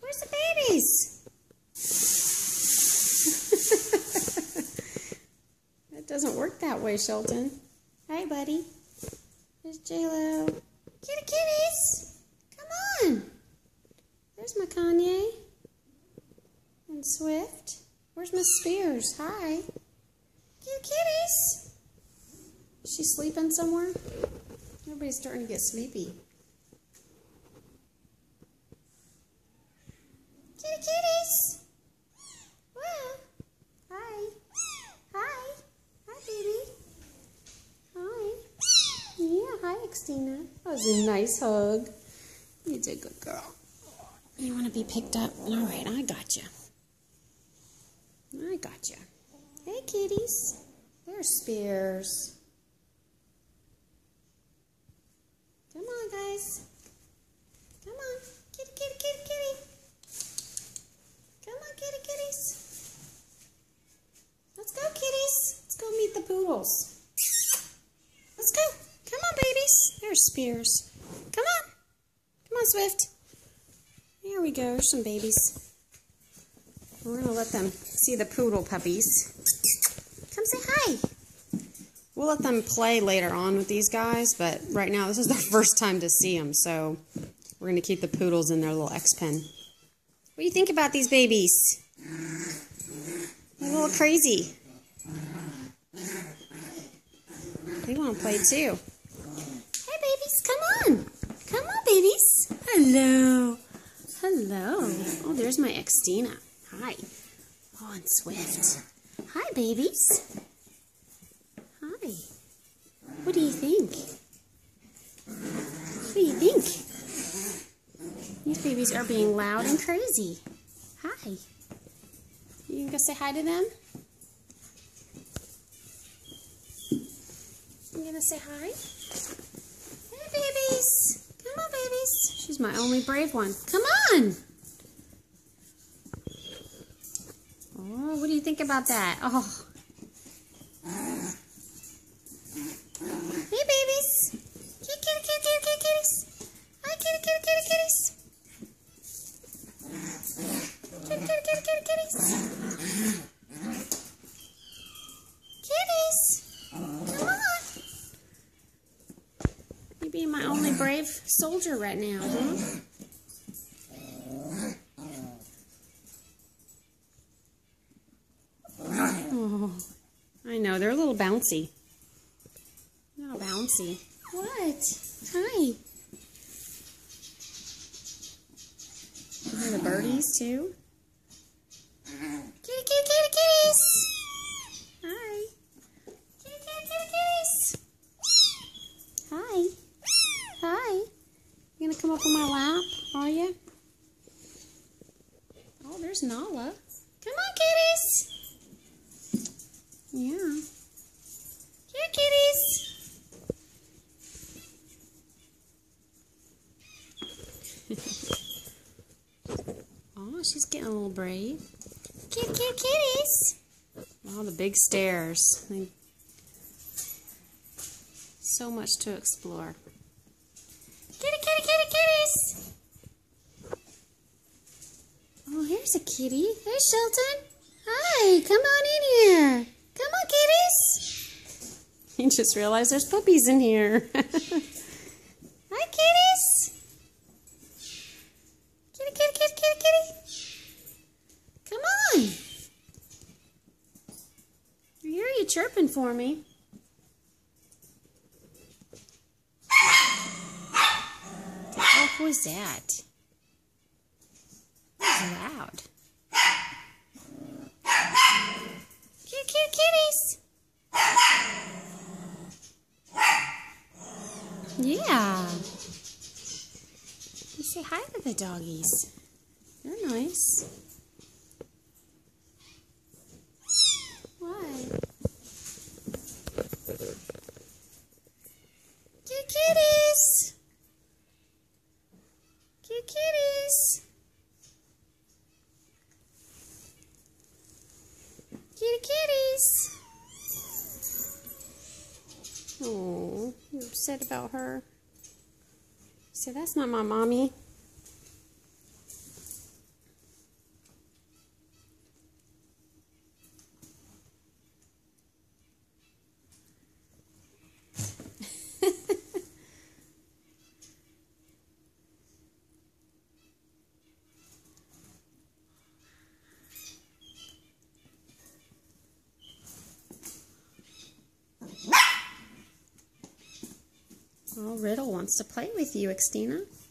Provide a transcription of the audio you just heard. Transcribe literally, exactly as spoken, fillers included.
Where's the babies? That doesn't work that way, Shelton. Hi, buddy. There's J-Lo. Kitty kitties! Come on! There's my Kanye. And Swift. Where's Miss Spears? Hi. Kitty kitties! Is she sleeping somewhere? Everybody's starting to get sleepy. Kitty kitties! Well, hi. Hi. Hi, baby. Hi. Yeah, hi, Xtina. That was a nice hug. You did good, girl. You want to be picked up? All right, I got you. I got you. Hey, kitties. There's Spears. Come on, guys. Come on. Kitty, kitty, kitty, kitty. Come on, kitty, kitties. Let's go, kitties. Let's go meet the poodles. Let's go. Come on, babies. There's Spears. Come on. Come on, Swift. Here we go. There's some babies. We're going to let them see the poodle puppies. Come say hi. We'll let them play later on with these guys, but right now this is their first time to see them, so we're going to keep the poodles in their little X-pen. What do you think about these babies? They're a little crazy. They want to play too. Hey, babies, come on. Come on, babies. Hello. Hello. Oh, there's my Xtina. Hi. Oh, and Swift. Hi, babies. Hi. What do you think? What do you think? These babies are being loud and crazy. Hi. You gonna go say hi to them? You gonna say hi? Hey, babies. Come on, babies. She's my only brave one. Come on. Oh, what do you think about that? Oh. Hey, babies. Kitty, kitty, kitty, kitty, kitty, kitties. Hi, kitty, kitty, kitty, kitties. Kitty, kitty, kitty, kitty, kitties. Kitties. Come on. You're being my only brave soldier right now, huh? Oh, I know. They're a little bouncy. Not bouncy. What? Hi. You hear the birdies, too? Kitty, kitty, kitty, kitties! Hi. Kitty, kitty, kitty, kitties! Hi. Hi. You gonna come up on my lap, are you? Oh, there's Nala. Come on, kitties! Yeah. Here, kitties! Oh, she's getting a little brave. Kitty, kitty, kitties! Oh, the big stairs. So much to explore. Kitty, kitty, kitty, kitties! Oh, here's a kitty. Hey, Shelton. Hi, come on in here. Come on, kitties. You just realized there's puppies in here. Hi, kitties. Kitty, kitty, kitty, kitty, kitty. Come on. I hear you chirping for me. What was that? That was loud. Cute, cute kitties. Yeah. You say hi to the doggies. They're nice. What? Cute kitties. Cute kitties. Kitty kitties. Oh, you upset about her? You said, that's not my mommy. Oh, Riddle wants to play with you, Xtina.